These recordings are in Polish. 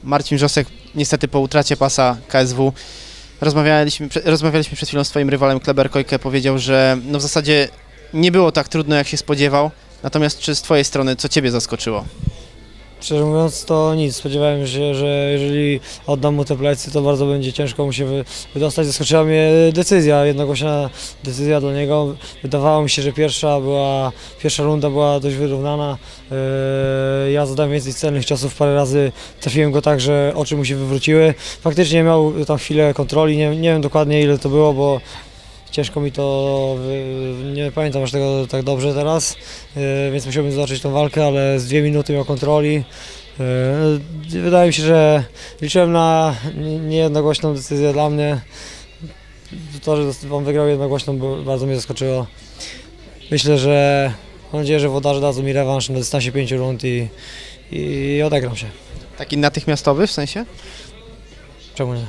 Marcin Wrzosek niestety po utracie pasa KSW. Rozmawialiśmy przed chwilą z twoim rywalem Kleber Kojke, powiedział, że no w zasadzie nie było tak trudno, jak się spodziewał. Natomiast czy z twojej strony, co ciebie zaskoczyło? Szczerze mówiąc to nic, spodziewałem się, że jeżeli oddam mu te plecy, to bardzo będzie ciężko mu się wydostać. Zaskoczyła mnie decyzja, jednogłośna decyzja dla niego. Wydawało mi się, że pierwsza runda była dość wyrównana. Ja zadałem więcej celnych ciosów, parę razy trafiłem go tak, że oczy mu się wywróciły. Faktycznie miał tam chwilę kontroli, nie wiem dokładnie ile to było, bo ciężko mi to, nie pamiętam aż tego tak dobrze teraz, więc musiałbym zobaczyć tą walkę, ale z 2 minuty miał kontroli. Wydaje mi się, że liczyłem na niejednogłośną decyzję dla mnie. To, że on wygrał jednogłośną, bardzo mnie zaskoczyło. Myślę, że mam nadzieję, że włodarze dadzą mi rewanż na dystansie 5 rund i odegram się. Taki natychmiastowy w sensie? Czemu nie?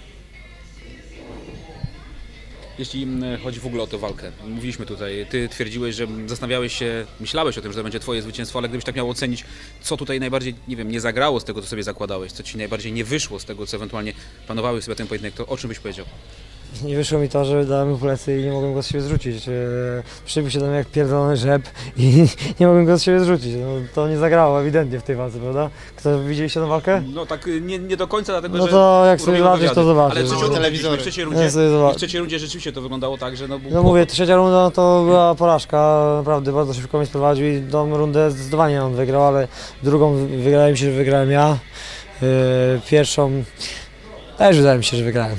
Jeśli chodzi w ogóle o tę walkę, mówiliśmy tutaj, ty twierdziłeś, że zastanawiałeś się, myślałeś o tym, że to będzie twoje zwycięstwo, ale gdybyś tak miał ocenić, co tutaj najbardziej, nie wiem, nie zagrało z tego, co sobie zakładałeś, co ci najbardziej nie wyszło z tego, co ewentualnie planowałeś sobie ten pojedynek, to o czym byś powiedział? Nie wyszło mi to, że dałem mu plecy i nie mogłem go z siebie zrzucić. Przybił się do mnie jak pierdolony rzep i nie mogłem go z siebie zrzucić. No, to nie zagrało ewidentnie w tej walce, prawda? Widzieliście tę walkę? No tak nie do końca, dlatego no to jak sobie zobaczysz, to zobaczysz. Ale w trzeciej rundzie rzeczywiście to wyglądało tak, że no mówię, trzecia runda to była porażka, naprawdę bardzo szybko mnie sprowadził i tą rundę zdecydowanie on wygrał, ale drugą wydaje mi się, że wygrałem ja. Pierwszą też wydaje mi się, że wygrałem.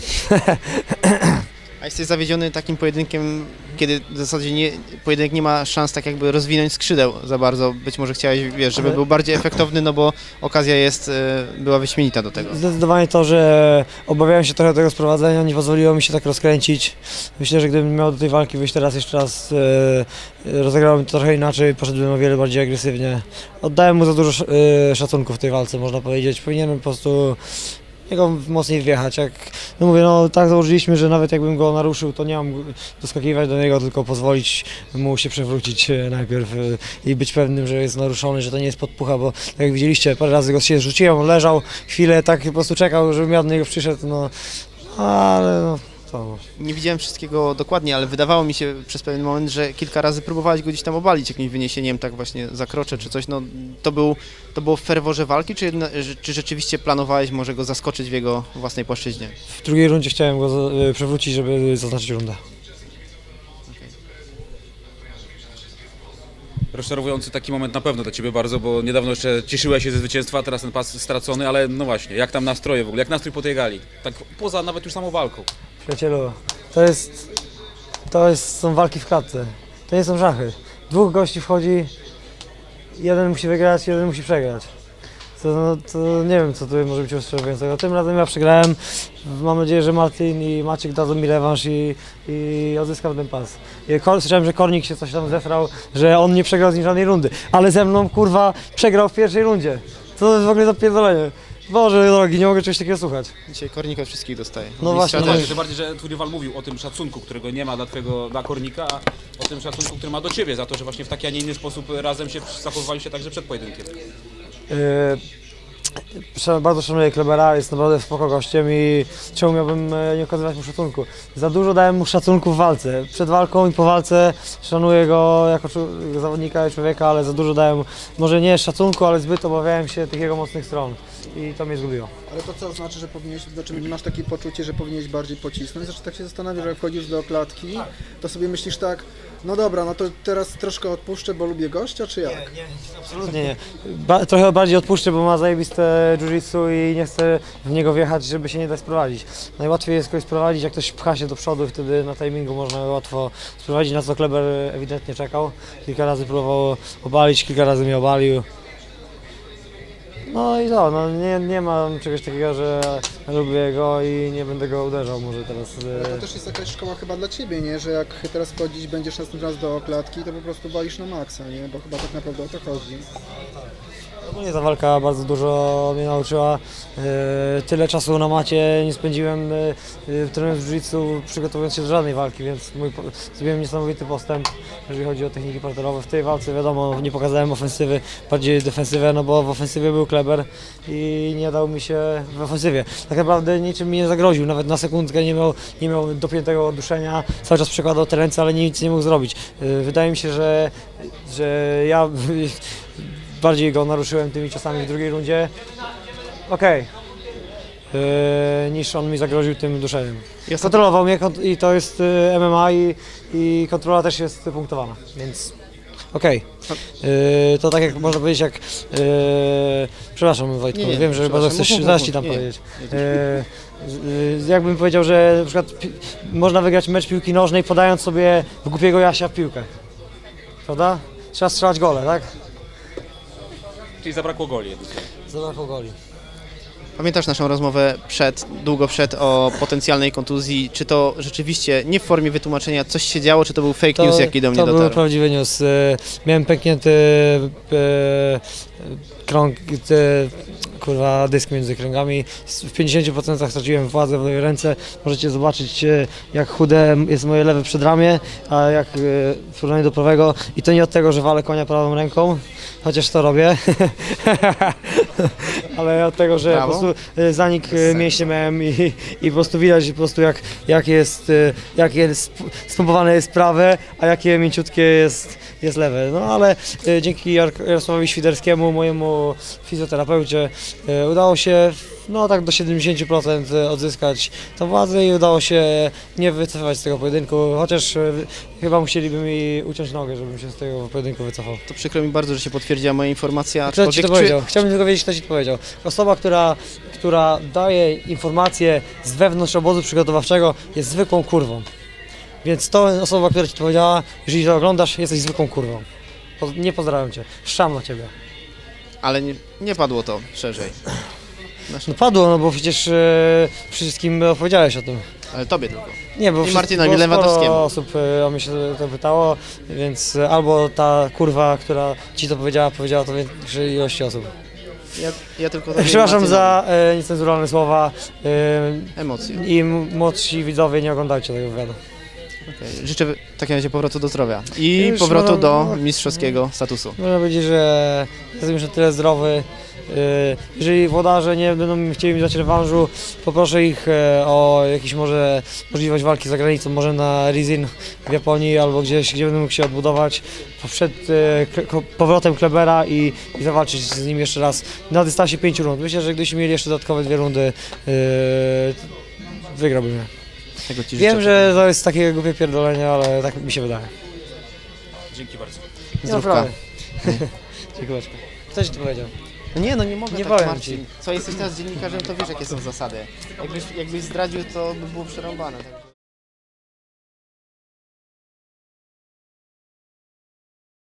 A jesteś zawiedziony takim pojedynkiem, kiedy w zasadzie pojedynek nie ma szans tak jakby rozwinąć skrzydeł za bardzo. Być może chciałeś, wiesz, żeby był bardziej efektowny, no bo okazja była wyśmienita do tego. Zdecydowanie to, że obawiałem się trochę tego sprowadzenia, nie pozwoliło mi się tak rozkręcić. Myślę, że gdybym miał do tej walki wyjść teraz jeszcze raz, rozegrałbym to trochę inaczej, poszedłbym o wiele bardziej agresywnie. Oddałem mu za dużo szacunku w tej walce, można powiedzieć. Powinienem po prostu jego mocniej wjechać. No mówię, no tak założyliśmy, że nawet jakbym go naruszył, to nie mam doskakiwać do niego, tylko pozwolić mu się przewrócić najpierw i być pewnym, że jest naruszony, że to nie jest podpucha, bo tak jak widzieliście, parę razy go się zrzuciłem, on leżał chwilę, tak po prostu czekał, żebym ja do niego przyszedł, no ale no. Nie widziałem wszystkiego dokładnie, ale wydawało mi się przez pewien moment, że kilka razy próbowałeś go gdzieś tam obalić jakimś wyniesieniem, tak właśnie zakroczę czy coś. No, to było w ferworze walki, czy rzeczywiście planowałeś może go zaskoczyć w jego własnej płaszczyźnie? W drugiej rundzie chciałem go przewrócić, żeby zaznaczyć rundę. Rozczarowujący taki moment na pewno dla ciebie bardzo, bo niedawno jeszcze cieszyłeś się ze zwycięstwa, a teraz ten pas stracony, ale no właśnie, jak tam nastroje w ogóle, jak nastrój po tej gali? Tak poza nawet już samą walką. Przyjacielu, są walki w klatce, to nie są szachy. 2 gości wchodzi, jeden musi wygrać, jeden musi przegrać. To nie wiem, co tu może być rozczarowującego. Tym razem ja przegrałem. Mam nadzieję, że Martin i Maciek dadzą mi rewanż i odzyskam ten pas. Słyszałem, że Kornik się coś tam zesrał, że on nie przegrał z nim żadnej rundy. Ale ze mną, kurwa, przegrał w pierwszej rundzie. Co to jest w ogóle za pierdolenie? Boże drogi, nie mogę czegoś takiego słuchać. Dzisiaj Kornik od wszystkich dostaje. No właśnie. No tak, że bardziej, że twój rywal mówił o tym szacunku, którego nie ma dla Kornika, a o tym szacunku, który ma do ciebie za to, że właśnie w taki, a nie inny sposób razem się zachowywaliście także przed pojedynkiem. Bardzo szanuję Klebera, jest naprawdę spoko gościem i czemu miałbym nie okazywać mu szacunku? Za dużo dałem mu szacunku w walce. Przed walką i po walce szanuję go jako zawodnika i człowieka, ale za dużo dałem, może nie szacunku, ale zbyt obawiałem się tych jego mocnych stron i to mnie zgubiło. Ale to co znaczy, że masz takie poczucie, że powinieneś bardziej pocisnąć? Znaczy tak się zastanawiasz, że jak wchodzisz do klatki, to sobie myślisz tak, no dobra, no to teraz troszkę odpuszczę, bo lubię gościa, czy jak? Nie, absolutnie nie. Trochę bardziej odpuszczę, bo ma zajebiste jiu-jitsu i nie chcę w niego wjechać, żeby się nie dać sprowadzić. Najłatwiej jest kogoś sprowadzić, jak ktoś pcha się do przodu, wtedy na timingu można łatwo sprowadzić, na co Kleber ewidentnie czekał. Kilka razy próbował obalić, kilka razy mnie obalił. No i to, no nie mam czegoś takiego, że lubię go i nie będę go uderzał może teraz. Ale to też jest jakaś szkoła chyba dla ciebie, nie? Że jak teraz wchodzić będziesz następny raz do klatki, to po prostu walisz na maksa, nie? Bo chyba tak naprawdę o to chodzi. Ogólnie ta walka bardzo dużo mnie nauczyła. Tyle czasu na macie nie spędziłem trenując jiu-jitsu, przygotowując się do żadnej walki, więc zrobiłem niesamowity postęp, jeżeli chodzi o techniki parterowe. W tej walce wiadomo, nie pokazałem ofensywy, bardziej defensywę, no bo w ofensywie był Kleber i nie dał mi się w ofensywie. Tak naprawdę niczym mi nie zagroził, nawet na sekundkę nie miał dopiętego duszenia, cały czas przekładał te ręce, ale nic nie mógł zrobić. Wydaje mi się, że ja bardziej go naruszyłem tymi ciosami w drugiej rundzie. Niż on mi zagroził tym duszeniem. Kontrolował mnie i to jest MMA i kontrola też jest punktowana, więc to tak jak można powiedzieć, jak przepraszam Wojtku, Nie, wiem, że bardzo chcesz zaraz ci tam powiedzieć. Jakbym powiedział, że na przykład można wygrać mecz piłki nożnej podając sobie w głupiego Jasia w piłkę, prawda? Trzeba strzelać gole, tak? Czyli zabrakło goli. Zabrakło goli. Pamiętasz naszą rozmowę długo przed o potencjalnej kontuzji? Czy to rzeczywiście nie w formie wytłumaczenia coś się działo, czy to był fake news, jaki do mnie dotarł? To był prawdziwy news. Miałem pęknięty krąg, dysk między kręgami. W 50% straciłem władzę w lewej ręce. Możecie zobaczyć, jak chude jest moje lewe przedramię, a jak w porównaniu do prawego. I to nie od tego, że walę konia prawą ręką, chociaż to robię, ale od tego, że po prostu zanik mięśnie miałem i po prostu widać po prostu jakie spompowane jest prawe, a jakie mięciutkie jest lewe. No ale dzięki Jarosławowi Świderskiemu, mojemu fizjoterapeucie, udało się tak do 70% odzyskać tą władzę i udało się nie wycofać z tego pojedynku, chociaż chyba musieliby mi uciąć nogę, żebym się z tego pojedynku wycofał. To przykro mi bardzo, że się potwierdziła moja informacja. Kto ci to powiedział? Chciałbym tylko wiedzieć, kto ci to powiedział. Osoba, która daje informacje z wewnątrz obozu przygotowawczego, jest zwykłą kurwą. Więc to osoba, która ci to powiedziała, jeżeli to oglądasz, jesteś zwykłą kurwą. Nie pozdrawiam cię. Szczam na ciebie. Ale nie padło to szerzej. No padło, bo przecież wszystkim opowiedziałeś o tym. Ale tobie tylko. Nie, bo Marcinowi Lewandowskiemu. Osób o mnie się to pytało, więc albo ta kurwa, która ci to powiedziała to większej ilości osób. Ja tylko przepraszam za niecenzuralne słowa. Emocje. I młodsi widzowie, nie oglądajcie tego wywiadu. Życzę w takim razie powrotu do zdrowia i powrotu do mistrzowskiego statusu. Można powiedzieć, że jestem już na tyle zdrowy. Jeżeli włodarze nie będą chcieli mi dać rewanżu, poproszę ich o jakąś możliwość walki za granicą, może na Rizin w Japonii albo gdzieś, gdzie będę mógł się odbudować przed powrotem Klebera i zawalczyć z nim jeszcze raz na dystansie 5 rund. Myślę, że gdybyśmy mieli jeszcze dodatkowe 2 rundy, wygrałbym je. Wiem, że to jest takie głupie pierdolenie, ale tak mi się wydaje. Dzięki bardzo. Zdrówka. Dziękuję. Kto ci to powiedział? Nie mogę nie tak, powiem Marcin. ci. Co, jesteś teraz dziennikarzem, to wiesz, jakie są zasady. Jakbyś zdradził, to by było przerąbane.